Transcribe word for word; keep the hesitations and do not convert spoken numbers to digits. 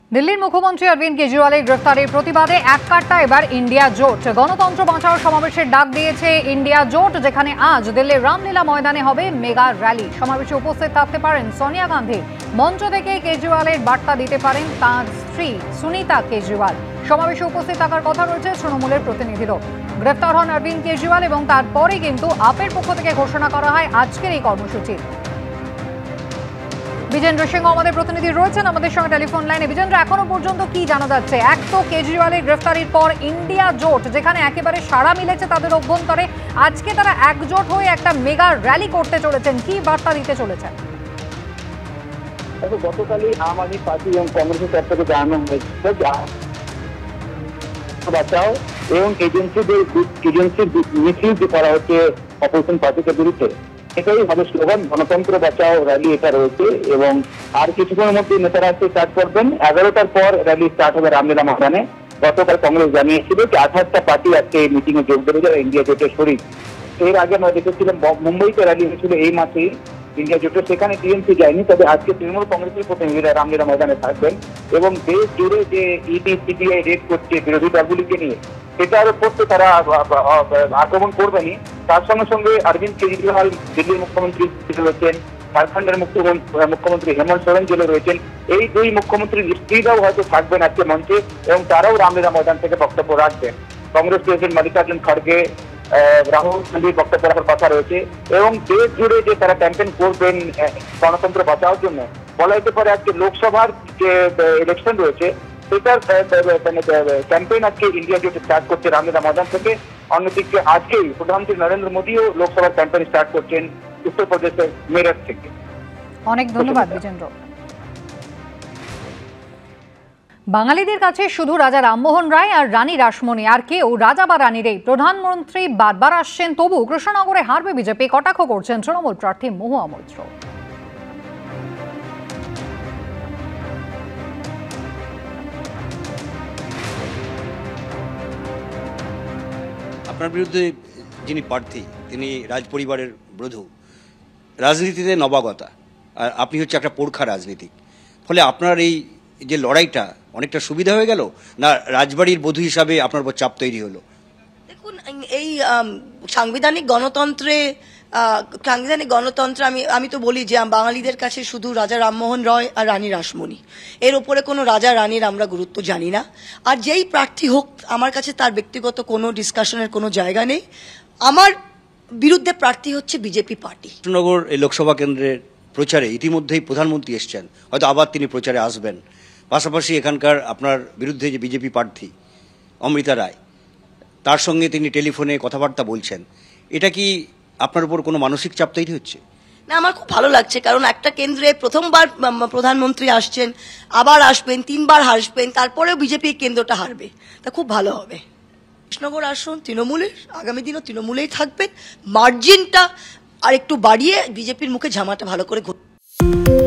দিল্লির মুখ্যমন্ত্রী অরবিন্দ কেজরিওয়ালের গ্রেফতারের প্রতিবাদে এক কাট্টা এবার ইন্ডিয়া জোট। গণতন্ত্র বাঁচাও সমাবেশের ডাক দিয়েছে ইন্ডিয়া জোট, যেখানে আজ দিল্লির রামলীলা ময়দানে হবে মেগা র্যালি। সমাবেশে উপস্থিত থাকতে পারেন সোনিয়া গান্ধী। মঞ্চ থেকে কেজরিওয়ালের বার্তা দিতে পারেন তাঁর স্ত্রী সুনিতা কেজরিওয়াল। সমাবেশে উপস্থিত থাকার কথা রয়েছে তৃণমূলের প্রতিনিধিরও। গ্রেফতার হন অরবিন্দ কেজরিওয়াল এবং তারপরে কিন্তু আপের পক্ষ থেকে ঘোষণা করা হয় আজকের এই কর্মসূচি। বিজেন্দ্র সিংহ আমাদের প্রতিনিধি রয়েছেন আমাদের সঙ্গে টেলিফোন লাইনে। বিজেন্দ্র, এখনো পর্যন্ত কি জানা যাচ্ছে? এক তো কেজরিওয়ালের গ্রেফতারির পর ইন্ডিয়া জোট, যেখানে একেবারে সাড়া মিলেছে তাদের অভ্যন্তরে, আজকে তারা একজোট হয়ে একটা মেগা র্যালি করতে চলেছেন। কি বার্তা দিতে চলেছেন? গতকালই আম আদমি পার্টি এবং কংগ্রেসের তরফ থেকে জানানো হয়েছে বাঁচাও এবং এজেন্সিদের এজেন্সি মিসইউজ করা হচ্ছে অপোজিশন পার্টিকে বিরুদ্ধে। এটাই হবে স্লোগান, গণতন্ত্র বাঁচাও র্যালি এটা রয়েছে এবং আর কিছুক্ষণের মধ্যে নেতারা আসতে স্টার্ট করবেন। এগারোটার পর র্যালি স্টার্ট হবে রামলীলা ময়দানে। গতকাল কংগ্রেস জানিয়েছিল যে আঠাশটা পার্টি আজকে এই মিটিং এ যোগ দেবে যারা ইন্ডিয়া জোটের শরিক। এর আগে আমরা দেখেছিলাম মুম্বইতে র্যালি হয়েছিল এই মাসেই ইন্ডিয়া জোটের, সেখানে টিএমসি যায়নি। তবে আজকে তৃণমূল কংগ্রেসের প্রতিনিধিরা রামলীলা ময়দানে থাকবেন এবং দেশ জুড়ে যে ইডি সিবিআই রেড করছে বিরোধী দলগুলিকে নিয়ে, সেটার উপর তো তারা আক্রমণ করবেনই। তার সঙ্গে সঙ্গে অরবিন্দ কেজরিওয়াল দিল্লির মুখ্যমন্ত্রী রয়েছেন, ঝাড়খণ্ডের মুখ্যমন্ত্রী হেমন্ত সোরেন জেলে রয়েছেন। এই দুই মুখ্যমন্ত্রীর স্ত্রীরাও হয়তো থাকবেন আজকে মঞ্চে এবং তারাও রামলীলা ময়দান থেকে বক্তব্য রাখবেন। কংগ্রেস প্রেসিডেন্ট মল্লিকার্জুন খড়গে, রাহুল গান্ধীর বক্তব্য রাখার কথা রয়েছে এবং দেশ জুড়ে যে তারা ক্যাম্পেইন করবেন গণতন্ত্র বাঁচাওয়ার জন্য। বলা যেতে পারে আজকে লোকসভার যে ইলেকশন রয়েছে সেটার ক্যাম্পেইন আজকে ইন্ডিয়া জোট স্টার্ট করছে রামলীলা ময়দান থেকে। অন্যদিকে আজকেই প্রধানমন্ত্রী নরেন্দ্র মোদীও লোকসভার ক্যাম্পেইন স্টার্ট করছেন উত্তরপ্রদেশের মেরঠ থেকে। অনেক ধন্যবাদ বিজেন্দ্র। বাঙালিদের কাছে শুধু রাজা রামমোহন রায় আর রানী রাসমণি, আর কেউ রাজা বা রানী নেই। প্রধানমন্ত্রী বারবার আসছেন, তবু কৃষ্ণনগরে হারবে বিজেপি, কটাক্ষ করছেন তৃণমূল প্রার্থী মহুয়া মৈত্র। আপনার বিরুদ্ধে যিনি প্রার্থী তিনি রাজপরিবারের বধূ, রাজনীতিতে নবাগতা, আর আপনি হচ্ছে একটা পোরখা রাজনীতিক। ফলে আপনার এই যে লড়াইটা অনেকটা সুবিধা হয়ে গেল, না রাজবাড়ির বধূ হিসাবে আপনার উপর চাপ তৈরি হলো? দেখুন, এই সাংবিধানিক গণতন্ত্রে সাংবিধানিক গণতন্ত্র আমি আমি তো বলি যে বাঙালিদের কাছে শুধু রাজা রামমোহন রায় আর রানী রাসমণি, এর ওপরে কোনো রাজা রানীর আমরা গুরুত্ব জানি না। আর যেই প্রার্থী হোক আমার কাছে তার ব্যক্তিগত কোনো ডিসকাশনের কোনো জায়গা নেই। আমার বিরুদ্ধে প্রার্থী হচ্ছে বিজেপি পার্টি। কৃষ্ণনগর এই লোকসভা কেন্দ্রের প্রচারে ইতিমধ্যেই প্রধানমন্ত্রী এসছেন, হয়তো আবার তিনি প্রচারে আসবেন। পাশাপাশি এখানকার আপনার বিরুদ্ধে যে বিজেপি প্রার্থী অমৃতা রায়, তার সঙ্গে তিনি টেলিফোনে কথাবার্তা বলছেন। এটা কি আপনার উপর কোনো মানসিক চাপ তৈরি হচ্ছে? না, আমার খুব ভালো লাগছে, কারণ একটা কেন্দ্রে প্রথমবার প্রধানমন্ত্রী আসছেন, আবার আসবেন, তিনবার হাসবেন, তারপরেও বিজেপি কেন্দ্রটা হারবে, তা খুব ভালো হবে। কৃষ্ণনগর আসুন তৃণমূলের, আগামী দিনও তৃণমূলেই থাকবেন। মার্জিনটা আর একটু বাড়িয়ে বিজেপির মুখে ঝামাটা ভালো করে ঘুরবে।